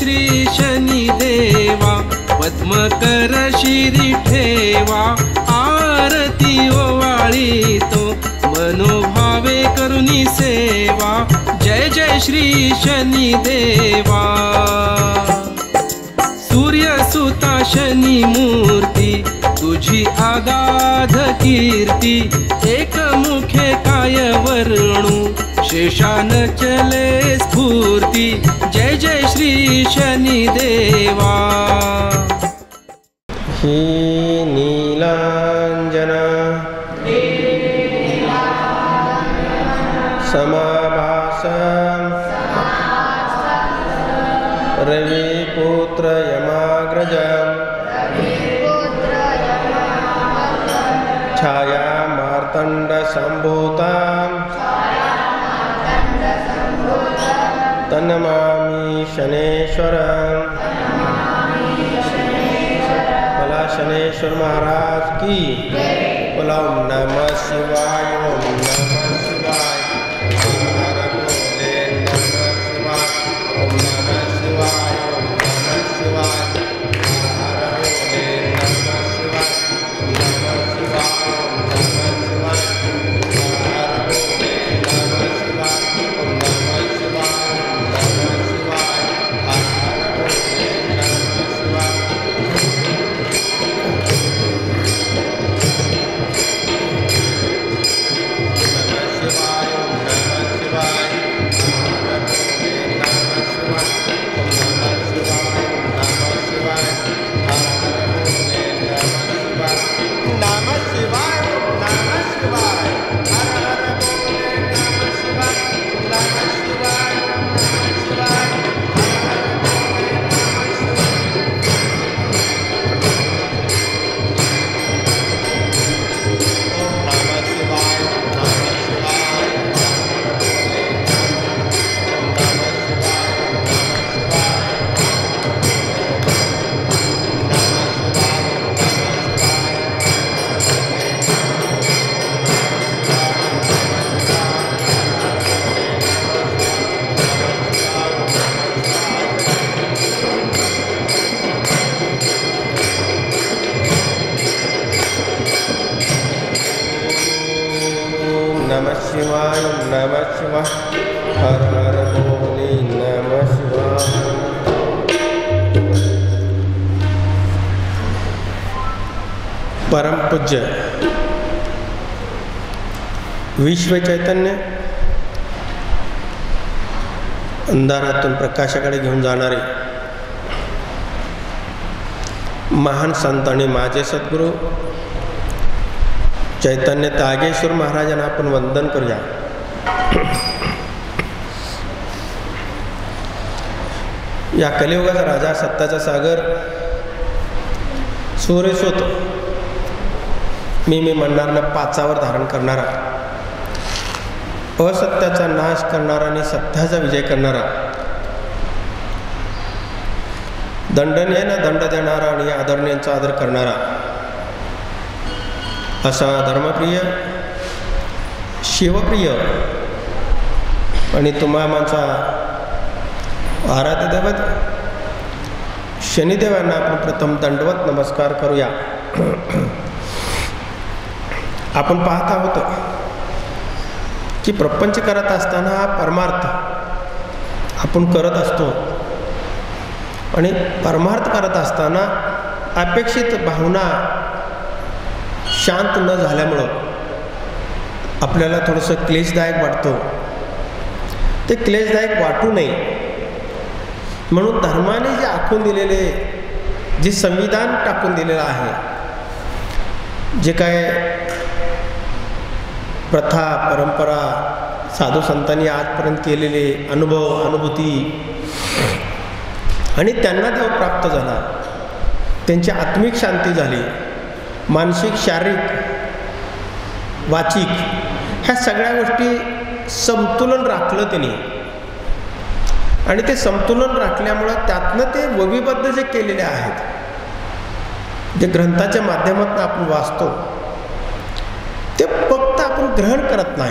श्री शनिदेवा, पद्मकर शिरी ठेवा, आरती ओवाळी तो मनोभावे करुणी सेवा। जय जय श्री शनिदेवा। सूर्यसुता शनी मूर्ती, तुझी आगाध कीर्ती, एकमुखे काय वर्णू, शेषान चले स्फूर्ती। जय जय श्री शनिदेवा। ही नीलांजना समाभासं रविपुत्र यमाग्रजं, छाया मार्तंड संभूतां, तन्नमामि शनेश्वरं। भला शनेश्वर महाराज की। बोला ओम नमः शिवाय, ओम नमः शिवाय। हर भोले नमः शिवाय, ओम नमः शिवाय, ओम नमः शिवाय। हर भोले नमः शिवाय, ओम नमः शिवाय, ओम नमः शिवाय। हर भोले नमः शिवाय, ओम नमः शिवाय, ओम नमः शिवाय। हर भोले नमः शिवाय। नमः शिवाय, नमः शिवाय। हर हर भोले नमः शिवाय। परम पूज्य विश्व चैतन्य अंधारातून प्रकाशाकडे घेऊन जाणारे महान संत आणि माझे सद्गुरू चैतन्य तागेश्वर महाराजांना आपण वंदन करूया। या कलियुगाचा राजा, सत्ताचा सागर, सूर्यसुत, मी म्हणणारा पाचावर धारण करणारा, असत्याचा नाश करणारा आणि सत्याचा विजय करणारा, दंडनीयांना दंड देणारा आणि आदरणीयांचा आदर करणारा असा धर्मप्रिय, शिवप्रिय आणि तुम्हा आमचा आराध्य दैवत शनिदेवांना आपण प्रथम दंडवत नमस्कार करूया। आपण पाहत आहोत की प्रपंच करत असताना हा परमार्थ आपण करत असतो आणि परमार्थ करत असताना अपेक्षित भावना शांत न झाल्यामुळं आपल्याला थोडंसं क्लेशदायक वाटतो। ते क्लेशदायक वाटू नये म्हणून धर्माने जे आखून दिलेले, जे संविधान टाकून दिलेलं आहे, जे काय प्रथा परंपरा साधू संतांनी आजपर्यंत केलेले अनुभव अनुभूती आणि त्यांना देव प्राप्त झाला, त्यांची आत्मिक शांती झाली, मानसिक शारीरिक वाचिक ह्या सगळ्या गोष्टी समतोलन राखलं त्यांनी आणि ते समतोलन राखल्यामुळं त्यातनं ते वविबद्ध जे केलेले आहेत, जे ग्रंथाच्या माध्यमातून आपण वाचतो, ते फक्त आपण ग्रहण करत नाही,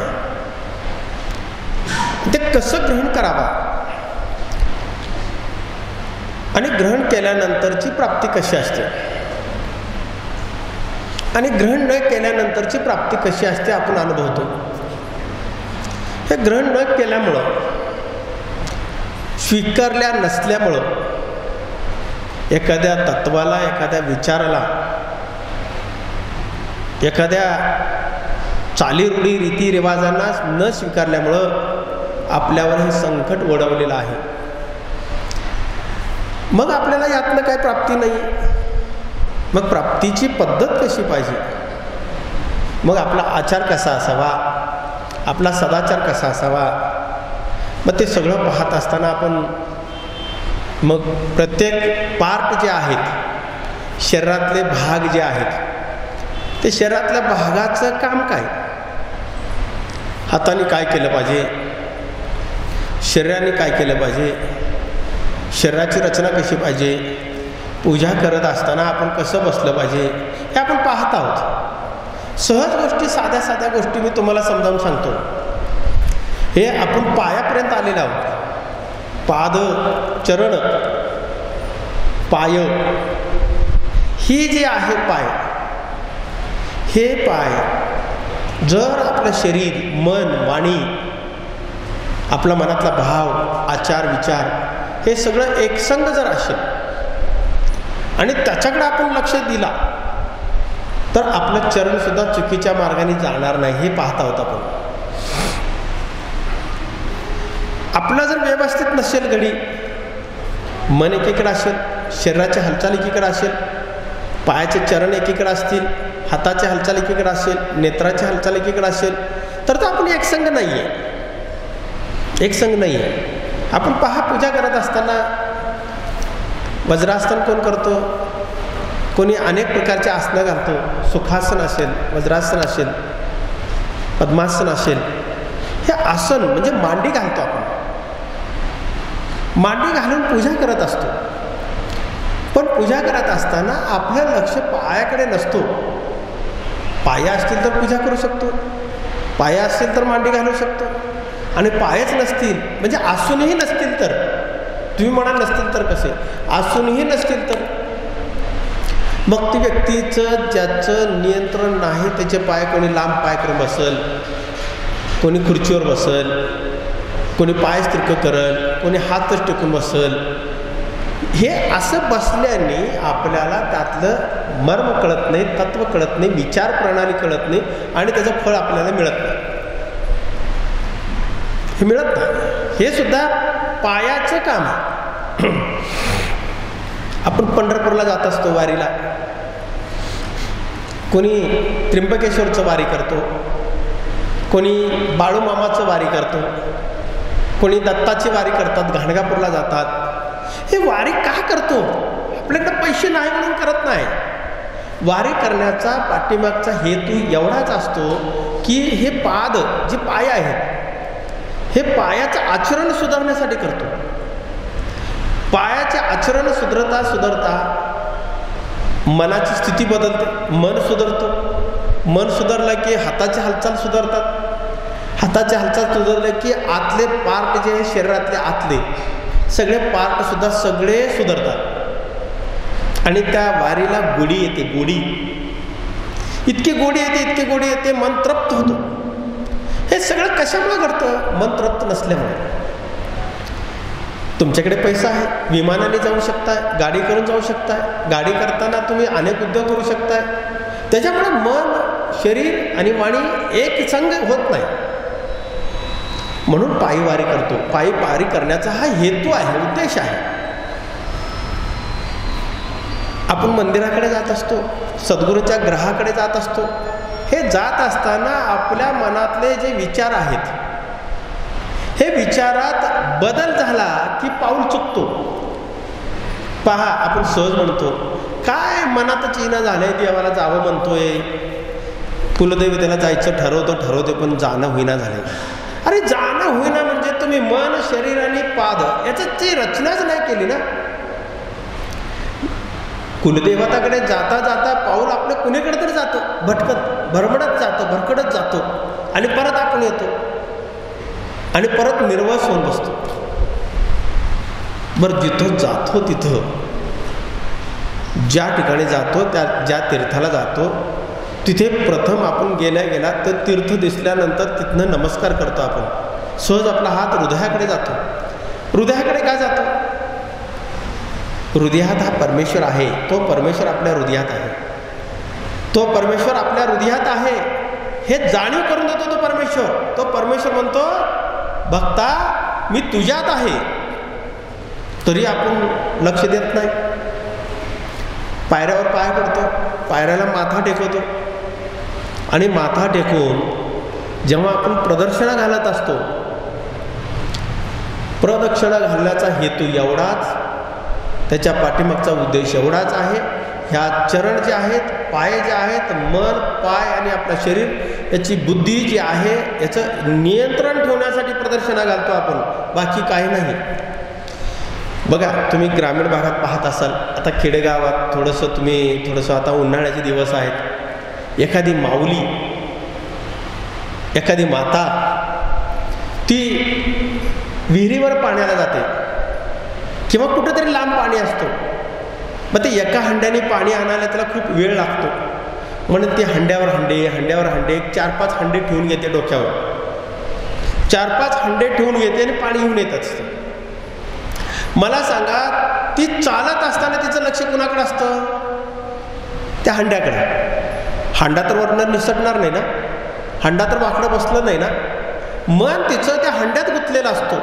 ते कसं ग्रहण करावा आणि ग्रहण केल्यानंतरची प्राप्ती कशी असते आणि ग्रहण न केल्यानंतरची प्राप्ती कशी असते आपण अनुभवतो. हे ग्रहण न केल्यामुळं, स्वीकारल्या नसल्यामुळं एखाद्या तत्वाला, एखाद्या विचाराला, एखाद्या चालीरूढी रीतिरिवाजांना न स्वीकारल्यामुळं आपल्यावर हे संकट ओढवलेलं आहे. मग आपल्याला यातनं काही प्राप्ती नाही. मग प्राप्तीची पद्धत कशी पाहिजे, मग आपला आचार कसा असावा, आपला सदाचार कसा असावा, मग ते सगळं पाहत असताना आपण मग प्रत्येक पार्ट जे आहेत, शरीरातले भाग जे आहेत, ते शरीरातल्या भागाचं काम काय, हाताने काय केलं पाहिजे, शरीराने काय केलं पाहिजे, शरीराची रचना कशी पाहिजे, पूजा करत असताना आपण कसं बसलं पाहिजे, हे आपण पाहत आहोत. सहज गोष्टी, साध्या साध्या गोष्टी मी तुम्हाला समजावून सांगतो. हे आपण पायापर्यंत आलेलो आहोत. पाद, चरण, पाय, ही जी आहे पाय, हे पाय जर आपलं शरीर, मन, वाणी, आपला मनातला भाव, आचार, विचार हे सगळं एकसंग जर असेल आणि त्याच्याकडे आपण लक्ष दिला तर आपलं चरण सुद्धा चुकीच्या मार्गाने जाणार नाही, हे पाहत आहोत आपण. आपलं जर व्यवस्थित नसेल घडी, मन एकीकडे असेल, शरीराची हालचाल एकीकडे असेल, पायाचे चरण एकीकडे असतील, हाताची हालचाल एकीकडे असेल, नेत्राची हालचाल एकीकडे असेल, तर आपण एकसंग नाही आहे, एकसंग नाही आहे. आपण पहा, पूजा करत असताना वज्रासन कोण करतो, कोणी अनेक प्रकारचे आसनं घालतो. सुखासन असेल, वज्रासन असेल, पद्मासन असेल. हे आसन म्हणजे मांडी घालतो आपण, मांडी घालून पूजा करत असतो. पण पूजा करत असताना आपलं लक्ष पायाकडे नसतो. पाया असतील तर पूजा करू शकतो, पाया असतील तर मांडी घालू शकतो, आणि पायच नसतील म्हणजे आसूनही नसतील तर, तुम्ही म्हणाल नसतील तर कसे, आसूनही नसतील तर मग ती व्यक्तीचं ज्याचं नियंत्रण नाही त्याचे पाय, कोणी लांब पाय करून बसल, कोणी खुर्चीवर बसल, कोणी पायच तिरकं करल, कोणी हातच टेकून बसल. हे असं बसल्याने आपल्याला त्यातलं मर्म कळत नाही, तत्व कळत नाही, विचार प्रणाली कळत नाही आणि त्याचं फळ आपल्याला मिळत नाही. हे मिळत नाही. हे सुद्धा पायाचं काम आहे. आपण पंढरपूरला जात असतो वारीला, कोणी त्र्यंबकेश्वरचं वारी करतो, कोणी बाळूमामाचं वारी करतो, कोणी दत्ताची वारी करतात, घाणगापूरला जातात. हे वारी का करतो? आपल्याकडे पैसे नाही म्हणून करत नाही. वारी करण्याचा पाठीमागचा हेतू एवढाच असतो की हे पाद जे पाय आहेत, हे पायाचं आचरण सुधारण्यासाठी करतो. पायाचे आचरण सुधारता सुधारता मनाची स्थिती बदलते, मन सुधारतो. मन सुधारलं की हाताची हालचाल सुधारतात, हाताची हालचाल सुधारलं की आतले पार्ट जे शरीरातले आतले सगळे पार्ट सुद्धा सगळे सुधारतात. आणि त्या वारीला गोडी येते, गोडी, इतकी गोडी येते, इतकी गोडी येते, मन तृप्त होतो. हे सगळं कशामुळे घडतं? मन तृप्त नसल्यामुळे. तुमच्याकडे पैसा आहे, विमानाने जाऊ शकताय, गाडी करून जाऊ शकताय, गाडी करताना तुम्ही अनेक उद्योग करू शकताय. त्याच्यामुळे मन, शरीर आणि वाणी एक संग होत नाही. म्हणून पायी वारी करतो. पायी वारी करण्याचा हा हेतू आहे, उद्देश आहे. आपण मंदिराकडे जात असतो, सद्गुरूच्या ग्रहाकडे जात असतो. हे जात असताना आपल्या मनातले जे विचार आहेत, हे विचारात बदल झाला की पाऊल चुकतो. पहा, आपण सहज म्हणतो, काय मनातच येणं झालंय, देवाला जावं म्हणतोय, कुलदेवतेला जायचं ठरवते पण जाणं होईना झालंय. अरे जाणं होईना म्हणजे तुम्ही मन, शरीर आणि पाद याची रचनाच नाही केली ना. कुलदेवताकडे जाता जाता पाऊल आपलं कुणीकडे तरी जातो, भटकत, भरमडत जातो, भरकडत जातो आणि परत आपण येतो आणि परत निर्वस होऊन बसतो. बरं, जिथं जातो तिथं, ज्या ठिकाणी जातो ज्या तीर्थाला जातो तिथे प्रथम आपण गेला तर तीर्थ दिसल्यानंतर तिथनं नमस्कार करतो आपण. सहज आपला हात हृदयाकडे जातो. हृदयाकडे काय जातो? हृदयात हा परमेश्वर आहे. तो परमेश्वर आपल्या हृदयात आहे. तो परमेश्वर आपल्या हृदयात आहे हे जाणीव करून देतो तो परमेश्वर. तो परमेश्वर म्हणतो, भक्ता मी तुझ्यात आहे. तरी आपण लक्ष देत नाही. पायऱ्यावर पाय पडतो, पायऱ्याला माथा टेकवतो. आणि माथा टेकून जेव्हा आपण प्रदक्षिणा घालत असतो, प्रदक्षिणा घालण्याचा हेतू एवढाच, त्याच्या पाठीमागचा उद्देश एवढाच आहे. ह्या चरण जे आहेत, पाय जे आहेत, मन, पाय आणि आपलं शरीर याची बुद्धी जी आहे याचं नियंत्रण ठेवण्यासाठी प्रदक्षिणा घालतो आपण, बाकी काही नाही. बघा, तुम्ही ग्रामीण भागात पाहत असाल, आता खेडेगावात थोडंसं आता उन्हाळ्याचे दिवस आहेत, एखादी माऊली, एखादी माता ती विहिरीवर पाण्याला जाते किंवा कुठेतरी लांब पाणी असतो. मग ते एका हंड्याने पाणी आणायला त्याला खूप वेळ लागतो. म्हणून ते हंड्यावर हंडे 4-5 हंडे ठेवून घेते डोक्यावर. 4-5 हंडे ठेवून घेते आणि पाणी घेऊन येत असते. मला सांगा, ती चालत असताना तिचं लक्ष कुणाकडे असतं? त्या हंड्याकडे. हांडा तर वरनं निसटणार नाही ना, हांडा तर वाकडं बसलं नाही ना. मन तिचं त्या हंड्यात गुंतलेलं असतो.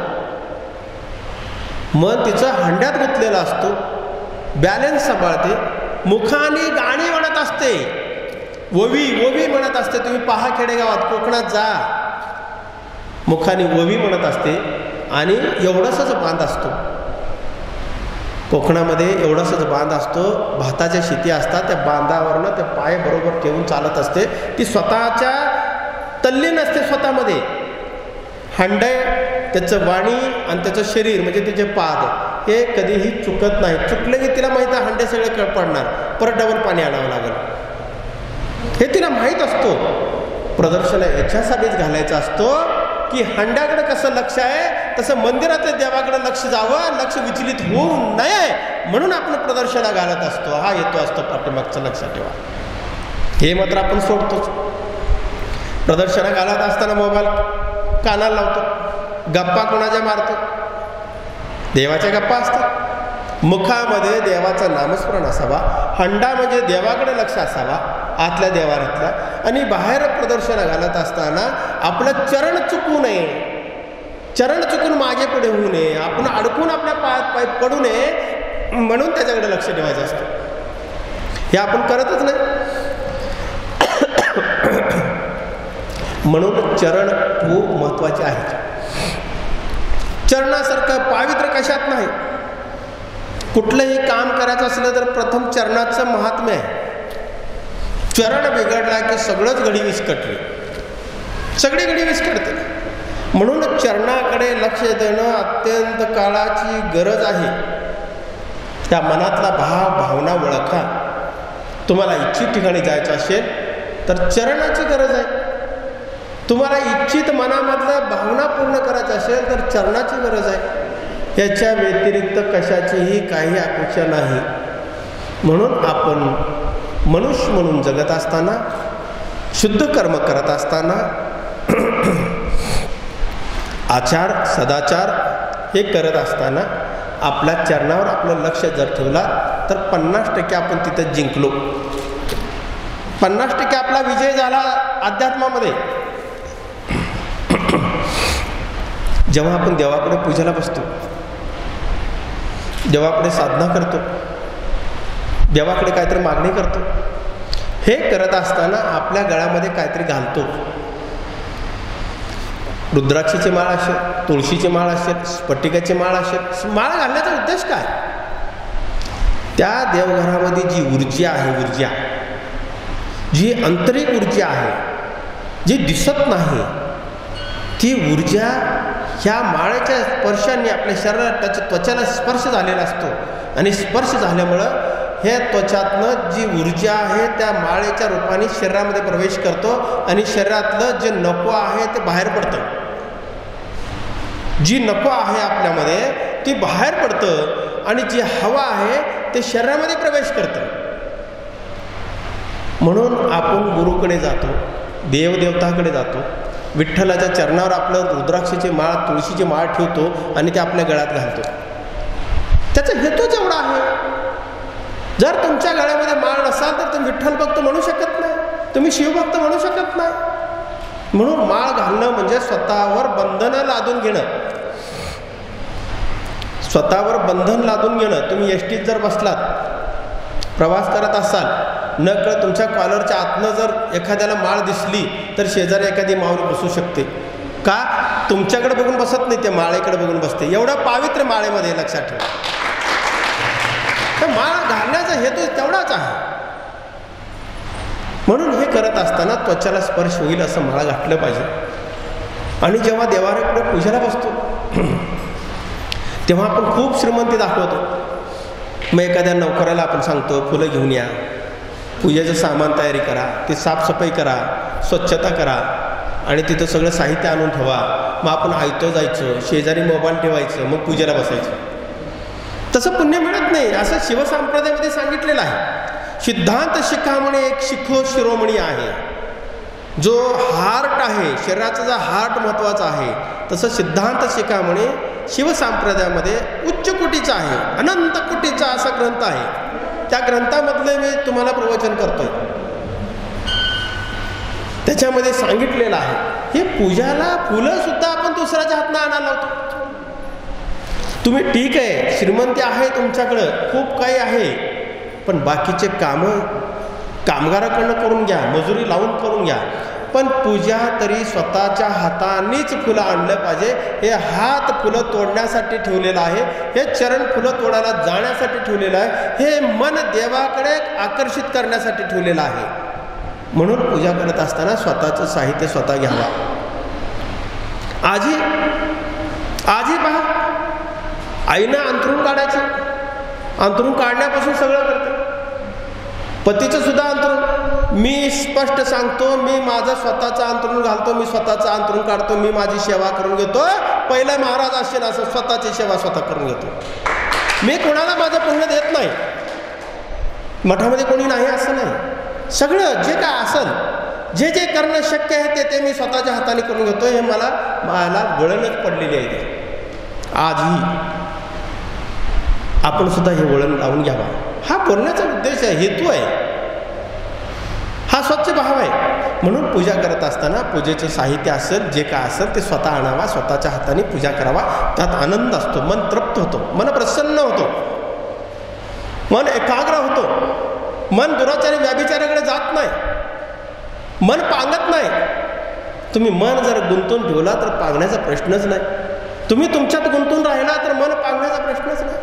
मन तिचं हंड्यात गुंतलेलं असतो. बॅलन्स सांभाळते. मुखाने गाणी म्हणत असते, ओवी म्हणत असते. तुम्ही पहा खेडेगावात, कोकणात जा, मुखाने ओवी म्हणत असते आणि एवढंसच बांध असतो. कोकणामध्ये एवढासच बांध असतो. भाताच्या शेती असतात, त्या बांधावरनं ते पाय बरोबर ठेवून चालत असते. ती स्वतःच्या तल्लीन असते स्वतःमध्ये. हंडे, त्याचं वाणी आणि त्याचं शरीर म्हणजे तिचे पाद हे कधीही चुकत नाही. चुकले की तिला माहीत आहे हंडे सगळे पडणार, परत डबल पाणी आणावं लागेल, हे तिला माहीत असतो. प्रदर्शन याच्यासाठीच घालायचं असतो की हंड्याकडे कसं लक्ष आहे तसं मंदिरातल्या देवाकडे लक्ष जावं, लक्ष विचलित होऊ नये म्हणून आपण प्रदर्शना घालत असतो. हा हेतू असतो पाठीमागचं, लक्षात ठेवा. हे मात्र आपण सोडतोच. प्रदर्शना घालत असताना मोबाईल कानाला लावतो, गप्पा कोणाच्या मारतो, देवाच्या गप्पा असतात. मुखामध्ये देवाचं नामस्मरण असावा, हंडा म्हणजे देवाकडे लक्ष असावा, आतल्या देवारातल्या. आणि बाहेर प्रदर्शना घालत असताना आपलं चरण चुकू नये, चरण चुकून मागे पुढे होऊ नये, आपण अडकून आपल्या पायात पाय पडू नये म्हणून त्याच्याकडे लक्ष ठेवायचं असतं. हे आपण करतच नाही. म्हणून चरण खूप महत्वाचे आहेत. चरणासारखं पावित्र्य कशात नाही. कुठलंही काम करायचं असलं तर प्रथम चरणाचं महात्म्य आहे. चरण बिघडला की सगळंच घडी विस्कटली, सगळी घडी विस्कटते. म्हणून चरणाकडे लक्ष देणं अत्यंत काळाची गरज आहे. त्या मनातला भावना ओळखा. तुम्हाला इच्छित ठिकाणी जायचं असेल तर चरणाची गरज आहे. तुम्हाला इच्छित मनामधल्या भावना पूर्ण करायचं असेल तर चरणाची गरज आहे. याच्या व्यतिरिक्त कशाचीही काही अपेक्षा नाही. म्हणून आपण मनुष्य म्हणून जगत असताना, शुद्ध कर्म करत असताना, आचार सदाचार हे करत असताना आपल्या चरणावर आपलं लक्ष जर ठेवला तर 50% आपण तिथं जिंकलो. 50% आपला विजय झाला अध्यात्मामध्ये. जेव्हा आपण देवाकडे पूजेला बसतो, देवाकडे साधना करतो, देवाकडे काहीतरी मागणी करतो, हे करत असताना आपल्या गळ्यामध्ये काहीतरी घालतो. रुद्राक्षीची माळ असेल, तुळशीची माळ असेल, स्फटिकाची माळ असेल. माळ घालण्याचा उद्देश काय? त्या देवघरामध्ये जी ऊर्जा आहे, ऊर्जा जी आंतरिक ऊर्जा आहे, जी दिसत नाही, ती ऊर्जा ह्या माळेच्या स्पर्शाने आपल्या शरीरात त्वचाला स्पर्श झालेला असतो. आणि स्पर्श झाल्यामुळं हे त्वचातनं जी ऊर्जा आहे त्या माळेच्या रूपाने शरीरामध्ये प्रवेश करतो आणि शरीरातलं जे नको आहे ते बाहेर पडतं. जी नको आहे आपल्यामध्ये ती बाहेर पडतं आणि जी हवा आहे ते शरीरामध्ये प्रवेश करतं. म्हणून आपण गुरुकडे जातो, देवदेवताकडे जातो, विठ्ठलाच्या चरणावर आपलं रुद्राक्षाची माळ, तुळशीची माळ ठेवतो आणि ते आपल्या गळ्यात घालतो. त्याचा हेतूच एवढा आहे. जर तुमच्या गळ्यामध्ये माळ नसाल तर तुम्ही विठ्ठल भक्त म्हणू शकत नाही, तुम्ही शिवभक्त म्हणू शकत नाही. म्हणून माळ घालणं म्हणजे स्वतःवर बंधनं लादून घेणं, स्वतःवर बंधन लादून घेणं. तुम्ही एसटीत जर बसलात, प्रवास करत असाल, नकळत तुमच्या कॉलरच्या आतनं जर एखाद्याला माळ दिसली तर शेजारी एखादी माऊली बसू शकते. का? तुमच्याकडे बघून बसत नाही, ते माळेकडे बघून बसते. एवढं पावित्र्य माळेमध्ये, लक्षात ठेवा. तर माळ घालण्याचा हेतू तेवढाच आहे. म्हणून हे करत असताना त्वचाला स्पर्श होईल असं माळ घातलं पाहिजे. आणि जेव्हा देवाऱ्याकडे पूजेला बसतो तेव्हा आपण खूप श्रीमंती दाखवतो. मग एखाद्या नोकराला आपण सांगतो फुलं घेऊन या, पूजेचं सामान तयारी करा, ती साफसफाई करा, स्वच्छता करा आणि तिथं सगळं साहित्य आणून ठेवा. मग आपण आयतो जायचं, शेजारी मोबाईल ठेवायचं, मग पूजेला बसायचं. तसं पुण्य मिळत नाही असं शिवसंप्रदायामध्ये सांगितलेलं आहे. सिद्धांत शिखामणी एक शिखो शिरोमणी आहे. जो हार्ट आहे, शरीराचा जो हार्ट महत्त्वाचा आहे, तसं सिद्धांत शिखामणी शिवसंप्रदायामध्ये उच्च कोटीचा आहे, अनंत कोटीचा असा ग्रंथ आहे. त्या ग्रंथामधले मी तुम्हाला प्रवचन करतोय. त्याच्यामध्ये सांगितलेलं आहे हे पूजाला फुलं सुद्धा आपण दुसऱ्याच्या हातनं आणायला लावतो. तुम्ही ठीक आहे, श्रीमंती आहे तुमच्याकडं, खूप काही आहे, पण बाकीचे कामं कामगाराकडनं करून घ्या, मजुरी लावून करून घ्या. पण पूजा तरी स्वतःच्या हातानेच फुलं आणलं पाहिजे. हे हात फुलं तोडण्यासाठी ठेवलेलं आहे, हे चरण फुलं तोडायला जाण्यासाठी ठेवलेलं आहे, हे मन देवाकडे आकर्षित करण्यासाठी ठेवलेलं आहे. म्हणून पूजा करत असताना स्वतःचं साहित्य स्वतः घ्यावा. आजी पहा, आईनं अंथरूण काढायचं, अंथरूण काढण्यापासून सगळं करते. पतीचं सुद्धा अंथरूण मी स्पष्ट सांगतो, मी माझं स्वतःचं अंथरूण घालतो, मी स्वतःचं अंथरूण काढतो, मी माझी सेवा करून घेतो. पहिलं महाराज असेल असं स्वतःची सेवा स्वतः करून घेतो. मी कोणाला माझं पुण्य देत नाही, मठामध्ये कोणी नाही असं नाही. सगळं जे काय असेल, जे जे करणं शक्य आहे ते मी स्वतःच्या हाताने करून घेतो. हे मला वळणच पडलेली आहे. आजही आपण सुद्धा हे वळण लावून घ्यावा. हा बोलण्याचा उद्देश आहे, हेतू आहे, हा स्वच्छ भाव आहे. म्हणून पूजा करत असताना पूजेचं साहित्य असेल, जे काय असेल ते स्वतः आणावा, स्वतःच्या हाताने पूजा करावा. त्यात आनंद असतो, मन तृप्त होतो, मन प्रसन्न होतो, मन एकाग्र होतो, मन दुराचारी व्याभिचाराकडे जात नाही, मन पांगत नाही. तुम्ही मन जर गुंतून ठेवला तर पांगण्याचा प्रश्नच नाही. तुम्ही तुमच्यात गुंतून राहिला तर मन पांगण्याचा प्रश्नच नाही.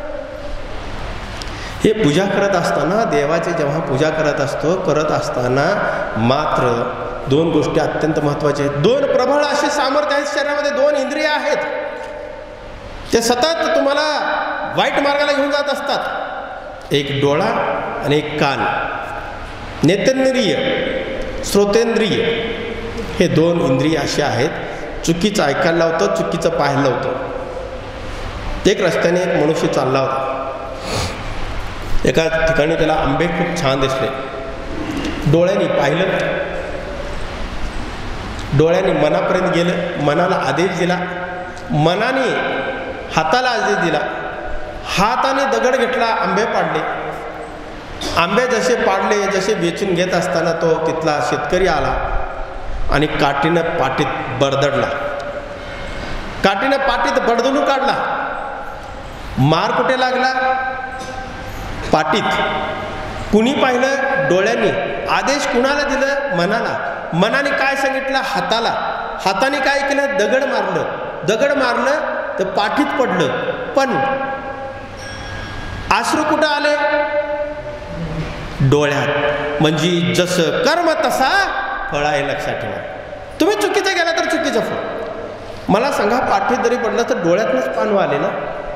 हे पूजा करत असताना, देवाची जेव्हा पूजा करत असताना मात्र दोन गोष्टी अत्यंत महत्त्वाच्या आहेत. दोन प्रबळ असे सामर्थ्य आहेत शरीरामध्ये, दोन इंद्रिय आहेत, ते सतत तुम्हाला वाईट मार्गाला घेऊन जात असतात. एक डोळा आणि एक कान, नेत्रेंद्रिय, श्रोतेंद्रिय, हे दोन इंद्रिय असे आहेत. चुकीचं ऐकायला लावतं, चुकीचं पाहायला लावतं. एक रस्त्याने एक मनुष्य चालला होता. एका ठिकाणी त्याला आंबे खूप छान दिसले. डोळ्यांनी पाहिलं, डोळ्यांनी मनापर्यंत गेलं, मनाला आदेश दिला, मनाने हाताला आदेश दिला, हाताने दगड घेतला, आंबे पाडले. आंबे जसे पाडले, जसे वेचून घेत असताना तो तिथला शेतकरी आला आणि काठीनं पाटीत बरदडला, काठीनं पाटीत बडदून काढला. मार कुठे लागला? पाटीत. कुणी पाहिलं? डोळ्यांनी. आदेश कुणाला दिलं? मनाला. मनाने काय सांगितलं? हाताला. हाताने काय केलं? दगड मारलं. दगड मारलं तर पाठीत पडलं. पण अश्रू कुठं आले? डोळ्यात. म्हणजे जसं कर्म तसा फळ आहे, लक्षात ठेवा. तुम्ही चुकीचं गेला तर चुकीचं फळ. मला सांगा, पाठीत जरी पडलं तर डोळ्यातनंच पाणू आले ना.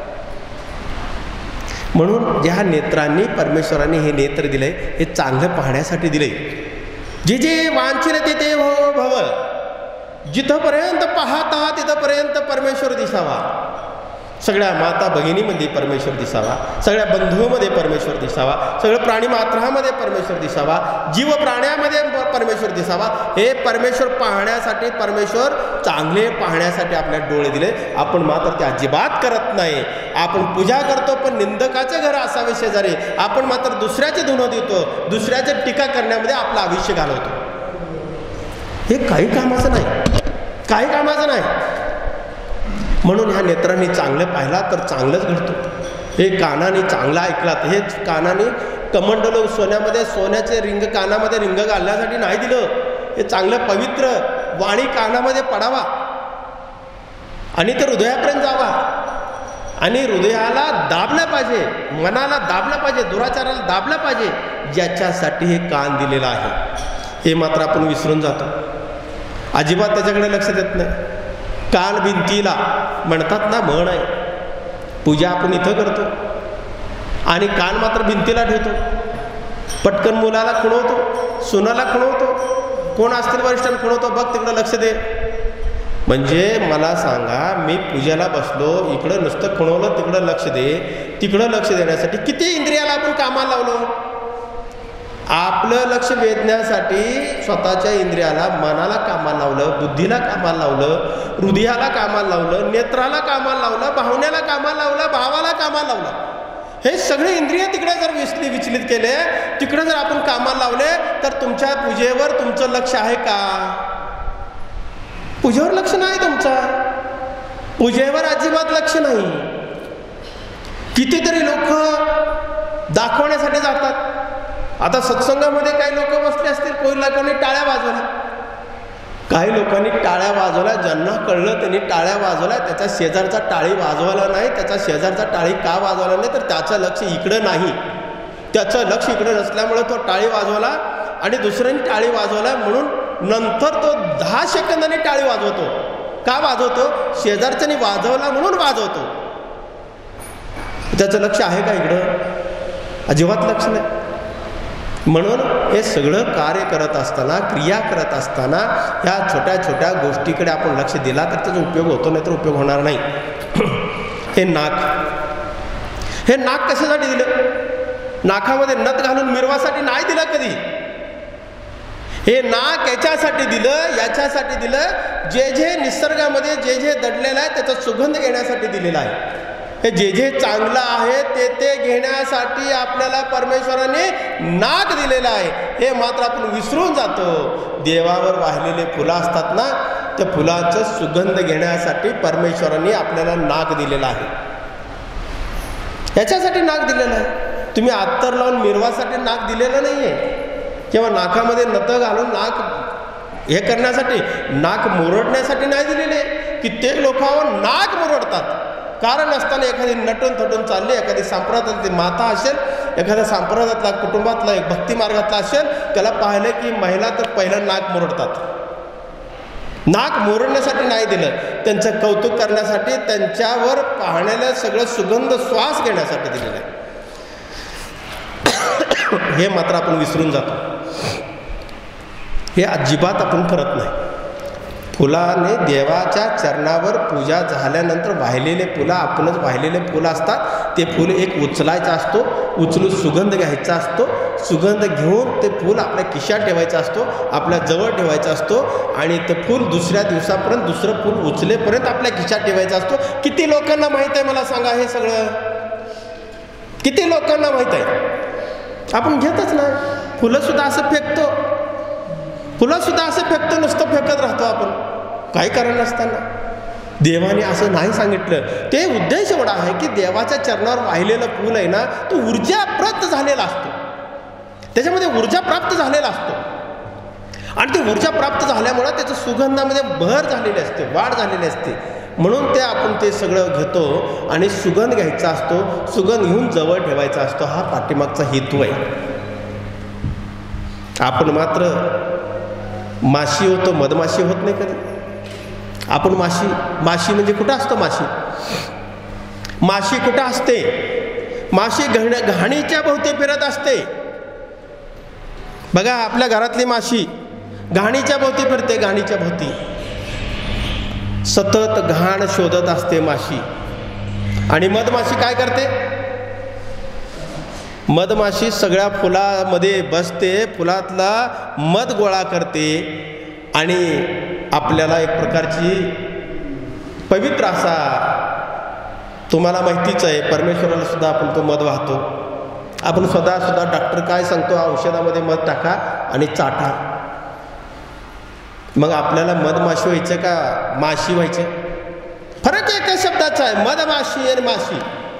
म्हणून ज्या नेत्रांनी परमेश्वराने हे नेत्र दिले, हे चांगलं पाहण्यासाठी दिले. जे जे वांछिल ते हो भव, जिथपर्यंत पाहता तिथपर्यंत परमेश्वर दिसावा. सगळ्या माता भगिनीमध्ये परमेश्वर दिसावा, सगळ्या बंधूमध्ये परमेश्वर दिसावा, सगळं प्राणी मात्रामध्ये परमेश्वर दिसावा, जीव प्राण्यामध्ये परमेश्वर दिसावा. हे परमेश्वर पाहण्यासाठी, परमेश्वर चांगले पाहण्यासाठी आपल्याला डोळे दिले. आपण मात्र ते अजिबात करत नाही. आपण पूजा करतो पण निंदकाचे घर असावे शेजारी. आपण मात्र दुसऱ्याचे धुणं देतो, दुसऱ्याचे टीका करण्यामध्ये आपलं आयुष्य घालवतो. हे काही कामाचं नाही, काही कामाचं नाही. म्हणून ह्या नेत्रांनी चांगलं पाहिला तर चांगलंच घडतो. हे कानाने चांगलं ऐकला तर हेच कानाने कमंडलो सोन्यामध्ये, सोन्याचे रिंग कानामध्ये रिंग घालण्यासाठी नाही दिलं. हे चांगलं पवित्र वाणी कानामध्ये पडावा आणि ते हृदयापर्यंत जावा आणि हृदयाला दाबलं पाहिजे, मनाला दाबलं पाहिजे, दुराचाराला दाबलं पाहिजे, ज्याच्यासाठी हे कान दिलेलं आहे. हे मात्र आपण विसरून जातो, अजिबात त्याच्याकडे लक्ष देत नाही. कान भिंतीला म्हणतात ना, म्हण आहे. पूजा आपण इथं करतो आणि कान मात्र भिंतीला ठेवतो. पटकन मुलाला खुणवतो, सुनाला खुणवतो, कोण असतील वरिष्ठ खुणवतो, बघ तिकडं लक्ष दे. म्हणजे मला सांगा, मी पूजेला बसलो, इकडं नुसतं खुणवलं, तिकडं लक्ष दे, तिकडं लक्ष देण्यासाठी किती इंद्रियाला आपण कामाला लावलो. आपलं लक्ष वेधण्यासाठी स्वतःच्या इंद्रियाला, मनाला कामाला लावलं, बुद्धीला कामाला लावलं, हृदयाला कामाला लावलं, नेत्राला कामाला लावलं, भावण्याला कामाला लावलं, भावाला कामाला लावलं. हे सगळे इंद्रिय तिकडे जर विचलित केले, तिकडे जर आपण कामाला लावले, तर तुमच्या पूजेवर तुमचं लक्ष आहे का? पूजेवर लक्ष नाही तुमचं, पूजेवर अजिबात लक्ष नाही. कितीतरी लोक दाखवण्यासाठी जातात. आता सत्संगामध्ये काही लोक बसले असतील, काही लोकांनी टाळ्या वाजवल्या, काही लोकांनी टाळ्या वाजवल्या, ज्यांना कळलं त्यांनी टाळ्या वाजवल्या. त्याच्या शेजारचा टाळी वाजवायला नाही, त्याचा शेजारचा टाळी का वाजवला नाही, तर त्याचं लक्ष इकडं नाही, त्याचं लक्ष इकडं नसल्यामुळे तो टाळी वाजवला आणि दुसऱ्यांनी टाळी वाजवला. म्हणून नंतर तो 10 सेकंदांनी टाळी वाजवतो. का वाजवतो? शेजारच्यानी वाजवला म्हणून वाजवतो. त्याचं लक्ष आहे का इकडं? अजिबात लक्ष नाही. म्हणून हे सगळं कार्य करत असताना, क्रिया करत असताना ह्या छोट्या छोट्या गोष्टीकडे आपण लक्ष दिला तर त्याचा उपयोग होतो, नाही तर उपयोग होणार नाही. हे नाक, हे नाक कशासाठी दिलं? नाकामध्ये नथ घालून मिरवासाठी नाही दिलं कधी. हे नाक याच्यासाठी दिलं, याच्यासाठी दिलं, जे जे निसर्गामध्ये जे जे दडलेलं आहे त्याचा सुगंध घेण्यासाठी दिलेला आहे. हे जे जे चांगलं आहे ते ते घेण्यासाठी आपल्याला परमेश्वराने नाक दिलेलं आहे. हे मात्र आपण विसरून जातो. देवावर वाहिलेले फुलं असतात ना, त्या फुलाचं सुगंध घेण्यासाठी परमेश्वराने आपल्याला नाक दिलेलं आहे. याच्यासाठी नाक दिलेलं आहे. तुम्ही अत्तर लावून मिरवासाठी नाक दिलेलं नाही आहे, किंवा नाकामध्ये नथ घालून नाक हे करण्यासाठी, नाक मुरडण्यासाठी नाही दिलेले. कित्येक लोकांवर नाक मुरडतात. कारण असताना एखादी नटून थटून चालली, एखादी संप्रदायातली माता असेल, एखाद्या संप्रदायातला कुटुंबातला एक भक्ती मार्गातला असेल, त्याला पाहिलं की महिला तर पहिलं नाक मुरडतात. नाक मुरडण्यासाठी नाही दिलं, त्यांचं कौतुक करण्यासाठी, त्यांच्यावर पाहण्याला सगळं सुगंध श्वास घेण्यासाठी दिलेलं आहे. हे मात्र आपण विसरून जातो. हे अजिबात आपण करत नाही. फुलाने देवाच्या चरणावर पूजा झाल्यानंतर वाहिलेले फुलं, आपणच वाहिलेले फुलं असतात, ते फुल एक उचलायचं असतो, उचलून सुगंध घ्यायचा असतो, सुगंध घेऊन ते फूल आपल्या खिशात ठेवायचं असतो, आपल्या जवळ ठेवायचा असतो आणि ते फूल दुसऱ्या दिवसापर्यंत, दुसरं फूल उचलेपर्यंत आपल्या खिशात ठेवायचा असतो. किती लोकांना माहीत आहे मला सांगा हे सगळं? किती लोकांना माहीत आहे? आपण घेतच नाही. फुलंसुद्धा असं फेकतो, फुलंसुद्धा असं फेकतो, नुसतं फेकत राहतो आपण काही कारण नसताना. देवाने असं नाही सांगितलं. ते उद्देश एवढा आहे की देवाच्या चरणावर वाहिलेलं फूल आहे ना, तो ऊर्जा प्राप्त झालेला असतो, त्याच्यामध्ये ऊर्जा प्राप्त झालेला असतो आणि ती ऊर्जा प्राप्त झाल्यामुळं त्याच्या सुगंधामध्ये भर झालेली असते, वाढ झालेली असते. म्हणून ते आपण ते सगळं घेतो आणि सुगंध घ्यायचा असतो, सुगंध घेऊन जवळ ठेवायचा असतो. हा पाठीमागचा हेतू आहे. आपण मात्र माशी होतो, मधमाशी होत नाही कधी. आपण माशी म्हणजे कुठं असतो? माशी कुठं असते? माशी घाणीच्या भोवती फिरत असते. बघा, आपल्या घरातली माशी घाणीच्या भोवती फिरते, घाणीच्या भोवती सतत घाण शोधत असते माशी. आणि मधमाशी काय करते? मधमाशी सगळ्या फुलामध्ये बसते, फुलातला मध गोळा करते आणि आपल्याला एक प्रकारची पवित्र असा, तुम्हाला माहितीच आहे, परमेश्वराला सुद्धा आपण तो मध वाहतो. आपण सुद्धा डॉक्टर काय सांगतो, औषधामध्ये मध टाका आणि चाटा. मग आपल्याला मधमाशी व्हायचं का माशी व्हायचं? फरक एका शब्दाचा आहे, मधमाशी आणि माशी.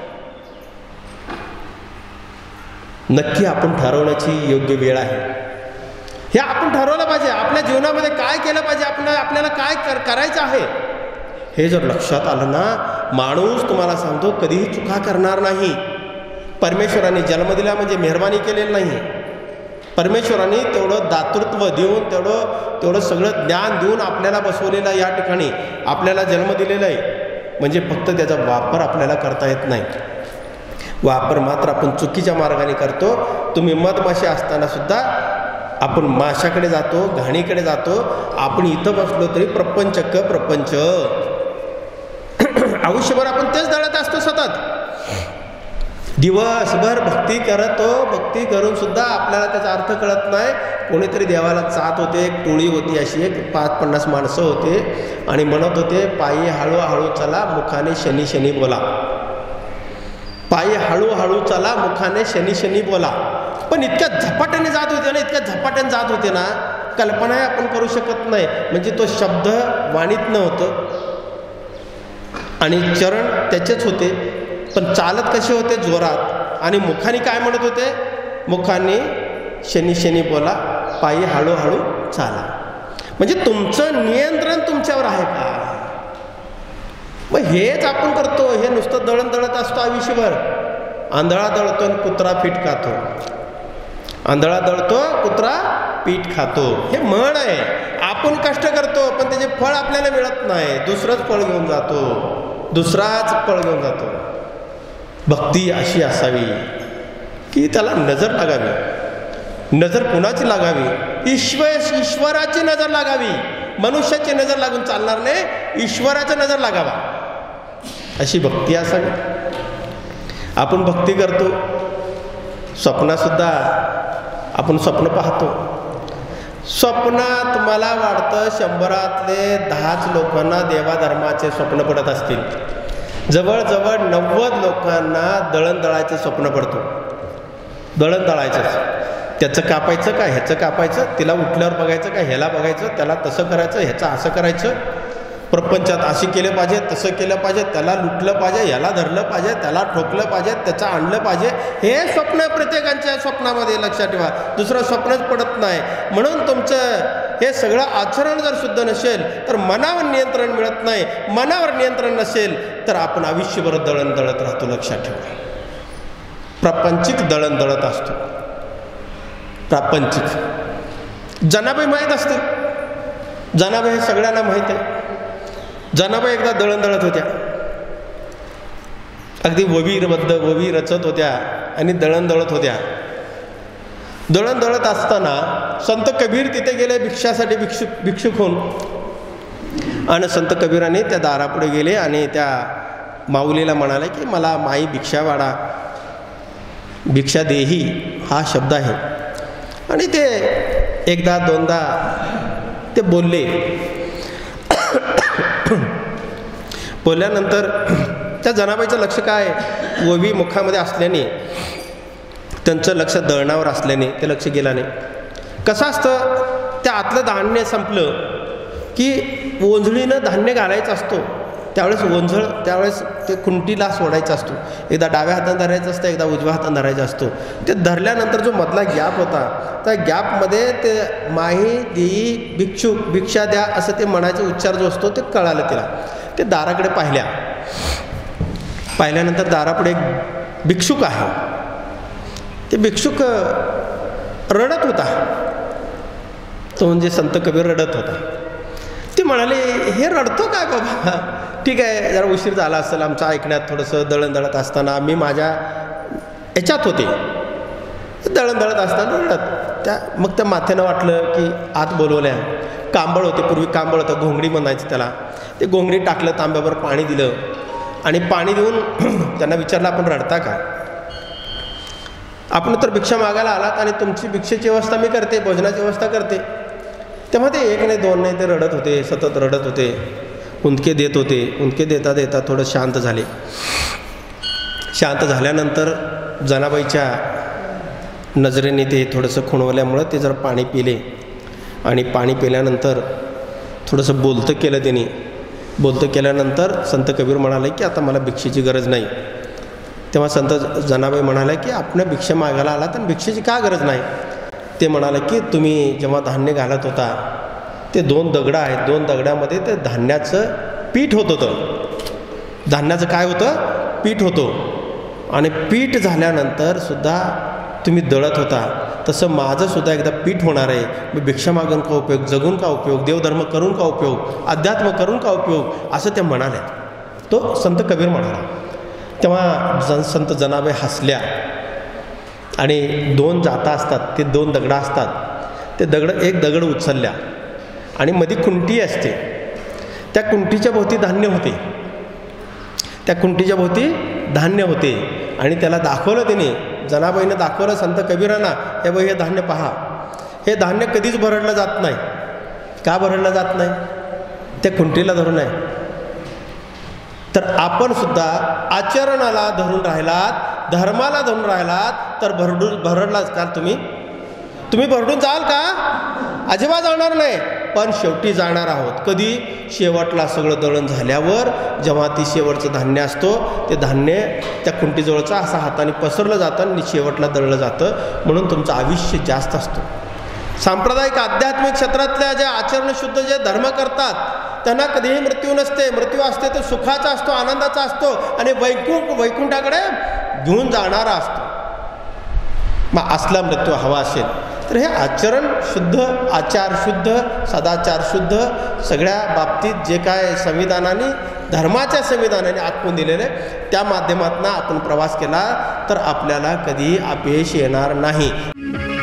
नक्की आपण ठरवण्याची योग्य वेळ आहे. हे आपण ठरवलं पाहिजे, आपल्या जीवनामध्ये काय केलं पाहिजे, आपल्याला काय करायचं आहे. हे जर लक्षात आलं ना, माणूस तुम्हाला सांगतो कधीही चुका करणार नाही. परमेश्वराने जन्म दिला म्हणजे मेहरबानी केलेली नाही. परमेश्वराने तेवढं दातृत्व देऊन, तेवढं सगळं ज्ञान देऊन आपल्याला बसवलेलं आहे, या ठिकाणी आपल्याला जन्म दिलेला आहे. म्हणजे फक्त त्याचा वापर आपल्याला करता येत नाही. वापर मात्र आपण चुकीच्या मार्गाने करतो. तुम्ही मधमाशी असताना सुद्धा आपण माशाकडे जातो, घाणीकडे जातो. आपण इथं बसलो तरी प्रपंच आयुष्यभर आपण तेच दळत असतो. सतत दिवसभर भक्ती करतो, भक्ती करून सुद्धा आपल्याला त्याचा अर्थ कळत नाही. कोणीतरी देवाला जात होते, एक टोळी होती अशी, एक 5-50 माणसं होते आणि म्हणत होते, पायी हळूहळू चला, मुखाने शनी शनी बोला. पायी हळूहळू चला, मुखाने शनी शनी बोला. पण इतक्या झपाट्याने जात होते ना, इतक्या झपाट्याने जात होते ना, कल्पनाही आपण करू शकत नाही. म्हणजे तो शब्द वाणीत नव्हतं आणि चरण त्याचेच होते, पण चालत कसे होते? जोरात. आणि मुखाने काय म्हणत होते? मुखाने शनी शनी बोला, पायी हळूहळू चाला. म्हणजे तुमचं नियंत्रण तुमच्यावर आहे का? मग हेच आपण करतो. हे नुसतं दळण दळत असतो आयुष्यभर. आंधळा दळतो आणि कुत्रा पीठ खातो. आंधळा दळतो, कुत्रा पीठ खातो. हे म्हण आहे. आपण कष्ट करतो पण त्याचे फळ आपल्याला मिळत नाही. दुसराच फळ घेऊन जातो. भक्ती अशी असावी की त्याला नजर लागावी. नजर कुणाची लागावी? ईश्वराची नजर लागावी. मनुष्याची नजर लागून चालणार नाही, ईश्वराची नजर लागावा अशी भक्ती असावी. आपण भक्ती करतो, स्वप्नासुद्धा आपण स्वप्न पाहतो. स्वप्नात मला वाटतं 100तले 10च लोकांना देवाधर्माचे स्वप्न पडत असतील. जवळजवळ 90 लोकांना दळण दळायचं स्वप्न पडतो. दळण दळायचंच. त्याचं कापायचं का, ह्याचं कापायचं, तिला उठल्यावर बघायचं का, ह्याला बघायचं, त्याला तसं करायचं, ह्याचं असं करायचं. प्रपंचात अशी केलं पाहिजे, तसं केलं पाहिजे, त्याला लुटलं पाहिजे, ह्याला धरलं पाहिजे, त्याला ठोकलं पाहिजे, त्याचं आणलं पाहिजे. हे स्वप्न प्रत्येकाच्या स्वप्नामध्ये, लक्षात ठेवा. दुसरं स्वप्नच पडत नाही. म्हणून तुमचं हे सगळं आचरण जर शुद्ध नसेल तर मनावर नियंत्रण मिळत नाही. मनावर नियंत्रण नसेल तर आपण आयुष्यभर दळण दळत राहतो. लक्षात ठेवा. प्रापंचिक दळण दळत असतो. प्रापंचिक. जनाबाई माहीत असतील. जनाबाई हे सगळ्यांना माहीत आहे. जनाबाई एकदा दळण दळत होत्या. अगदी ववी रचत होत्या आणि दळण दळत होत्या. दळण दळत असताना संत कबीर तिथे गेले भिक्षासाठी, भिक्षुक होऊन. आणि संत कबीराने त्या दारापुढे गेले आणि त्या माऊलीला म्हणाले की मला माई भिक्षा वाढा, भिक्षा देही हा शब्द आहे. आणि ते एकदा दोनदा ते बोलले. बोलल्यानंतर त्या जनाबाईचं लक्ष काय, ववी मुखामध्ये असल्याने, त्यांचं लक्ष दळणावर असल्याने ते लक्ष गेलं नाही. कसं असतं, त्या आतलं धान्य संपलं की ओंजळीनं धान्य घालायचं असतो. त्यावेळेस ते खुंटीला सोडायचा असतो. एकदा डाव्या हाताने धरायचं असतं, एकदा उजव्या हाताने धरायचा असतो. ते धरल्यानंतर जो मधला गॅप होता, त्या गॅपमध्ये ते माही देई भिक्षुक, भिक्षा द्या असं ते म्हणायचे उच्चार जो असतो ते कळालं तिला. ते दाराकडे पाहिल्यानंतर दारापुढे एक भिक्षुक आहे. ते भिक्षुक रडत होता. तो म्हणजे संत कबीर रडत होता. ते म्हणाले, हे रडतो काय बाबा? ठीक आहे, जरा उशीर झाला असेल आमचं ऐकण्यात. थोडंसं दळण दळत असताना मी माझ्या याच्यात होते, दळण दळत असताना रडत. मग त्या माथ्यानं वाटलं की आत बोलवल्या. कांबळ होते, पूर्वी कांबळ होतं, घोंगडी म्हणायचं त्याला. ते घोंगडी टाकलं, तांब्यावर पाणी दिलं आणि पाणी देऊन त्यांना विचारलं, आपण रडता का? आपण तर भिक्षा मागायला आलात आणि तुमची भिक्षेची व्यवस्था मी करते, भोजनाची व्यवस्था करते. तेव्हा ते एक नाही दोन नाही ते रडत होते, सतत रडत होते, हुंदके देत होते. हुंदके देता देता थोडं शांत झाले. शांत झाल्यानंतर जनाबाईच्या नजरेने ते थोडंसं खुणवल्यामुळं ते जरा पाणी पिले आणि पाणी पिल्यानंतर थोडंसं बोलतं केलं त्यांनी. बोलतं केल्यानंतर संत कबीर म्हणाले की आता मला भिक्षेची गरज नाही. तेव्हा संत जनाबाई म्हणाले की आपण भिक्षा मागायला आला तर भिक्षेची का गरज नाही? ते म्हणाले की तुम्ही जेव्हा धान्य घालत होता ते 2 दगडं आहेत, 2 दगडामध्ये ते धान्याचं पीठ होत होतं. धान्याचं काय होतं? पीठ होतं. आणि पीठ झाल्यानंतर सुद्धा तुम्ही दळत होता, तसं माझं सुद्धा एकदा पीठ होणार आहे. मी भिक्षा मागून का उपयोग, जगून का उपयोग, देवधर्म करून का उपयोग, अध्यात्म करून का उपयोग, असं त्या म्हणाल्या. तो संत कबीर म्हणाला. तेव्हा संत जनाबाई हसल्या आणि 2 जाता असतात, ते 2 दगडं असतात, ते दगड एक दगड उचलल्या आणि मध्ये कुंटी असते, त्या कुंटीच्या भोवती धान्य होते. त्या कुंटीच्या भोवती धान्य होते आणि त्याला दाखवलं त्याने, जनाबाईनं दाखवलं संत कबीरांना, हे बघ हे धान्य पहा, हे धान्य कधीच भरडलं जात नाही. का भरडलं जात नाही? त्या खुंटीला धरून आहे. तर आपण सुद्धा आचरणाला धरून राहिलात, धर्माला धरून राहिलात तर भरडलाच का तुम्ही भरडून जाल का? अजिबात जाणार नाही. पण शेवटी जाणार आहोत. कधी? शेवटला सगळं दळण झाल्यावर, जेव्हा ती शेवटचं धान्य असतो, ते धान्य त्या खुंटीजवळचं असं हाताने पसरलं जातं आणि शेवटला दळलं जातं. म्हणून तुमचं आयुष्य जास्त असतो. सांप्रदायिक आध्यात्मिक क्षेत्रातल्या ज्या आचरणशुद्ध जे धर्म करतात त्यांना कधीही मृत्यू नसते. मृत्यू असते तर सुखाचा असतो, आनंदाचा असतो आणि वैकुंठाकडे घेऊन जाणारा असतो. मग असला मृत्यू हवा असेल तर हे आचरण शुद्ध, आचार शुद्ध, सदाचार शुद्ध, सगळ्या बाबतीत जे काय संविधानाने, धर्माच्या संविधानाने आखून दिलेले त्या माध्यमातून आपण प्रवास केला तर आपल्याला कधीही अपयश येणार नाही.